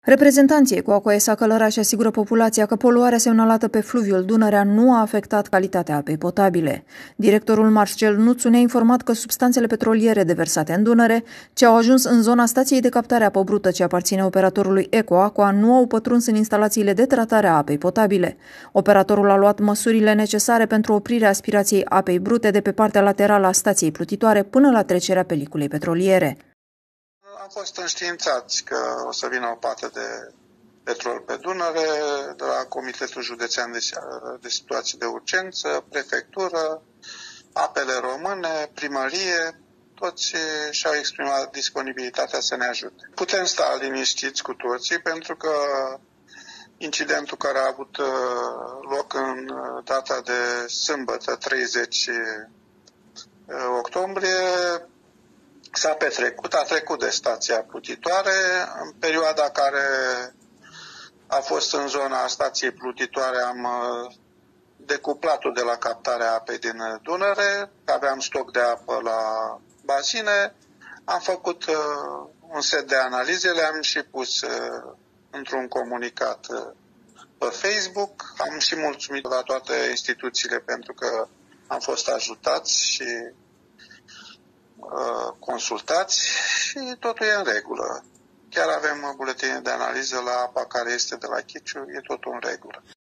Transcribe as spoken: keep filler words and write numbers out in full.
Reprezentanții Ecoaqua S A Călărași asigură populația că poluarea semnalată pe fluviul Dunărea nu a afectat calitatea apei potabile. Directorul Marcel Nuțu ne-a informat că substanțele petroliere deversate în Dunăre, ce au ajuns în zona stației de captare a apă brută ce aparține operatorului Ecoaqua, nu au pătruns în instalațiile de tratare a apei potabile. Operatorul a luat măsurile necesare pentru oprirea aspirației apei brute de pe partea laterală a stației plutitoare până la trecerea peliculei petroliere. Am fost înștiințați că o să vină o pată de petrol pe Dunăre de la Comitetul Județean de, de Situații de Urgență, Prefectură, Apele Române, Primărie, toți și-au exprimat disponibilitatea să ne ajute. Putem sta liniștiți cu toții pentru că incidentul care a avut loc în data de sâmbătă treizeci octombrie s-a petrecut, a trecut de stația plutitoare, în perioada care a fost în zona stației plutitoare am decuplat-o de la captarea apei din Dunăre, aveam stoc de apă la bazine, am făcut uh, un set de analize, le-am și pus uh, într-un comunicat uh, pe Facebook, am și mulțumit la toate instituțiile pentru că am fost ajutați și consultați și totul e în regulă. Chiar avem buletine de analiză la apa care este de la Chiciu, e totul în regulă.